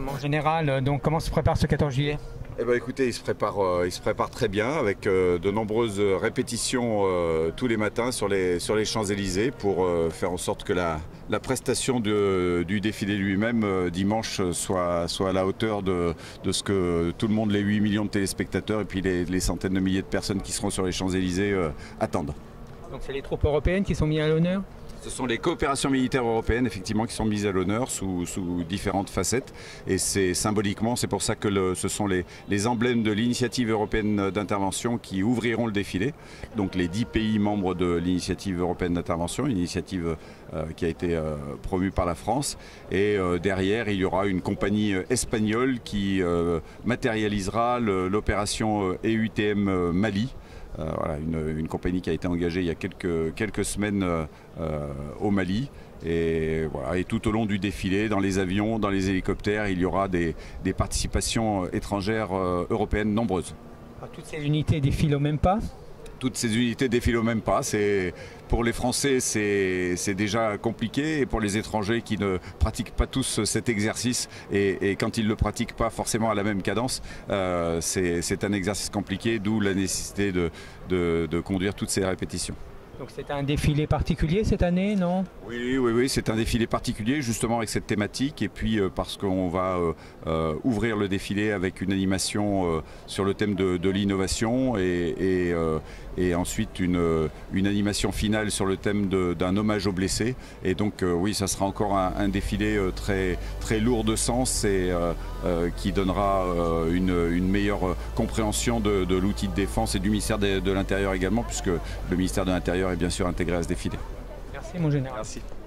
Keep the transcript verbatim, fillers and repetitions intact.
Mon général, donc comment se prépare ce quatorze juillet? Eh ben, écoutez, il se prépare, euh, il se prépare très bien avec euh, de nombreuses répétitions euh, tous les matins sur les, sur les Champs-Élysées pour euh, faire en sorte que la, la prestation de, du défilé lui-même euh, dimanche soit, soit à la hauteur de, de ce que tout le monde, les huit millions de téléspectateurs et puis les, les centaines de milliers de personnes qui seront sur les Champs-Élysées euh, attendent. Donc c'est les troupes européennes qui sont mises à l'honneur? Ce sont les coopérations militaires européennes effectivement qui sont mises à l'honneur sous, sous différentes facettes et c'est symboliquement, c'est pour ça que le, ce sont les, les emblèmes de l'initiative européenne d'intervention qui ouvriront le défilé. Donc les dix pays membres de l'initiative européenne d'intervention, une initiative euh, qui a été euh, promue par la France et euh, derrière il y aura une compagnie espagnole qui euh, matérialisera l'opération E U T M Mali. Euh, voilà, une, une compagnie qui a été engagée il y a quelques, quelques semaines euh, au Mali et, voilà, et tout au long du défilé, dans les avions, dans les hélicoptères, il y aura des, des participations étrangères euh, européennes nombreuses. Toutes ces unités défilent au même pas? Toutes ces unités défilent au même pas. Pour les Français, c'est déjà compliqué et pour les étrangers qui ne pratiquent pas tous cet exercice et, et quand ils ne le pratiquent pas forcément à la même cadence, euh, c'est un exercice compliqué, d'où la nécessité de, de, de conduire toutes ces répétitions. Donc c'est un défilé particulier cette année, non? Oui, oui, oui, c'est un défilé particulier justement avec cette thématique et puis euh, parce qu'on va euh, euh, ouvrir le défilé avec une animation euh, sur le thème de, de l'innovation et, et, euh, et ensuite une, une animation finale sur le thème d'un hommage aux blessés. Et donc euh, oui, ça sera encore un, un défilé euh, très, très lourd de sens et euh, euh, qui donnera euh, une, une meilleure compréhension de, de l'outil de défense et du ministère de, de l'Intérieur également, puisque le ministère de l'Intérieur est bien sûr intégré à ce défilé. Merci mon général. Merci.